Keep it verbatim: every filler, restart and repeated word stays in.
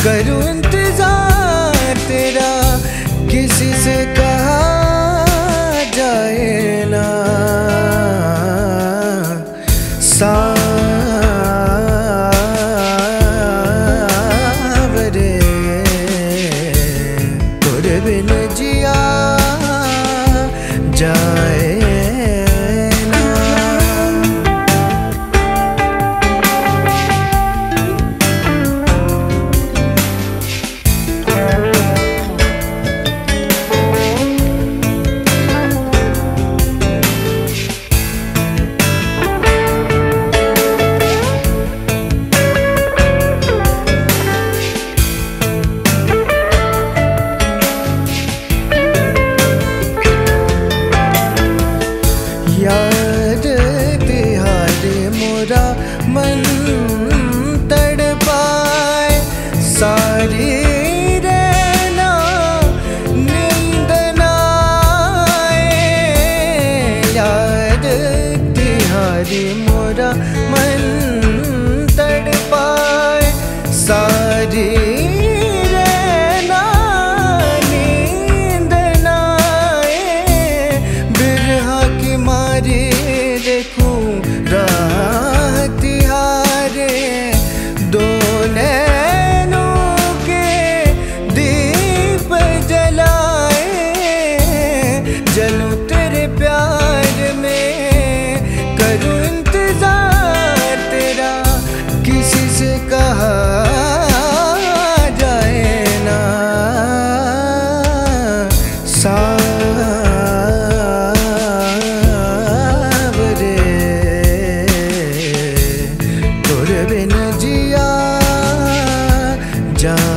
करूं इंतजार तेरा किसी से कहा जाए ना। सावरे तेरे बिन जिया जाए याद तिहारे मोरा मन तड़पाए सारी रहना नींद नाए। याद तिहारे मोरा मन तड़पाए सारी रहना नींद नाए। बिरहा की मारी देखूं राह तिहारे दो नैनों के दीप जलाए। जलूं तेरे प्यार में करूं इंतजार तेरा किसी से कहा जाए ना। सावरे तेरे बिन जिया जा